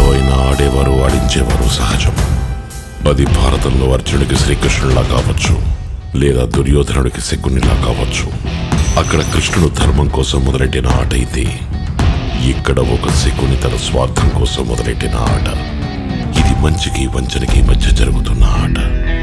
నాటకంలో అయినా ఆడేవారు ఆడించేవారు సహజం. అది భారతంలో అర్జునుడికి శ్రీకృష్ణుడిలా కావచ్చు, లేదా దుర్యోధనుడికి శకునిలా కావచ్చు. అక్కడ కృష్ణుడు ధర్మం కోసం మొదలెట్టిన ఆట అయితే, ఇక్కడ ఒక శకుని తన స్వార్థం కోసం మొదలెట్టిన ఆట. ఇది మంచికి వంచనకి మధ్య జరుగుతున్న ఆట.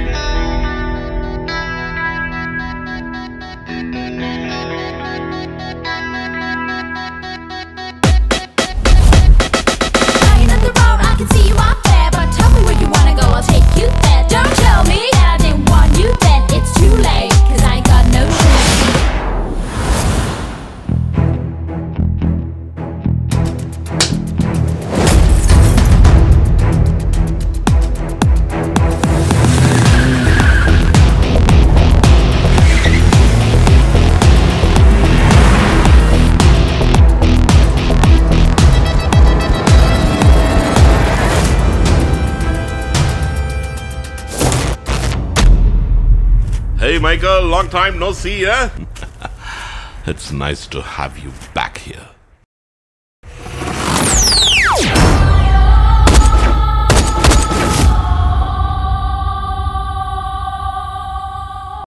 Hey Michael, long time no see, eh? It's nice to have you back here.